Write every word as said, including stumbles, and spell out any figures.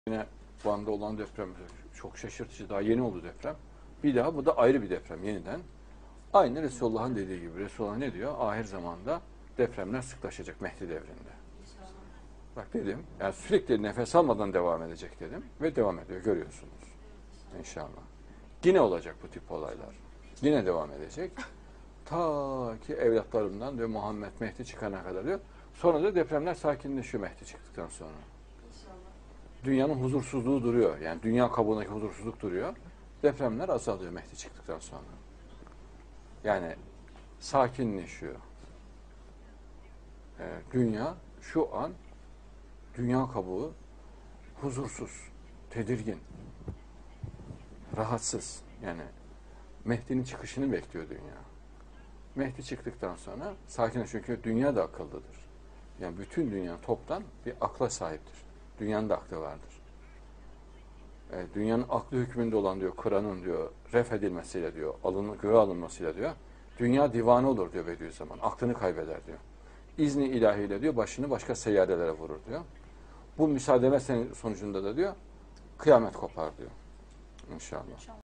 Yine Van'da olan deprem çok şaşırtıcı. Daha yeni oldu deprem. Bir daha bu da ayrı bir deprem yeniden. Aynı Resulullah'ın dediği gibi. Resulullah ne diyor? Ahir zamanda depremler sıklaşacak Mehdi devrinde. Bak dedim. Yani sürekli nefes almadan devam edecek dedim. Ve devam ediyor. Görüyorsunuz. İnşallah. Yine olacak bu tip olaylar. Yine devam edecek. Ta ki evlatlarımdan diyor Muhammed Mehdi çıkana kadar diyor. Sonra da depremler sakinleşiyor Mehdi çıktıktan sonra. Dünyanın huzursuzluğu duruyor. Yani dünya kabuğundaki huzursuzluk duruyor. Depremler azalıyor Mehdi çıktıktan sonra. Yani sakinleşiyor. Ee, dünya şu an dünya kabuğu huzursuz, tedirgin, rahatsız. Yani Mehdi'nin çıkışını bekliyor dünya. Mehdi çıktıktan sonra sakinleşiyor. Çünkü dünya da akıllıdır. Yani bütün dünya toptan bir akla sahiptir. Dünyanın da aklı vardır. E, dünyanın aklı hükmünde olan diyor Kur'an'ın diyor ref edilmesiyle diyor, alın, göğe alınmasıyla diyor, dünya divane olur diyor Bediüzzaman. Aklını kaybeder diyor. İzni ilahiyle diyor başını başka seyyarelere vurur diyor. Bu müsaade sonucunda da diyor kıyamet kopar diyor. İnşallah.